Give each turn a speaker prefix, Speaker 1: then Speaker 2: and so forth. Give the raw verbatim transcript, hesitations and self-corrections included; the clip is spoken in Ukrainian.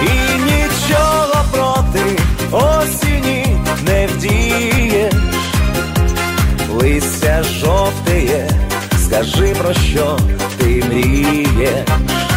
Speaker 1: і нічого проти осені не вдієш. Листя жовтеє, скажи, про що ти мрієш.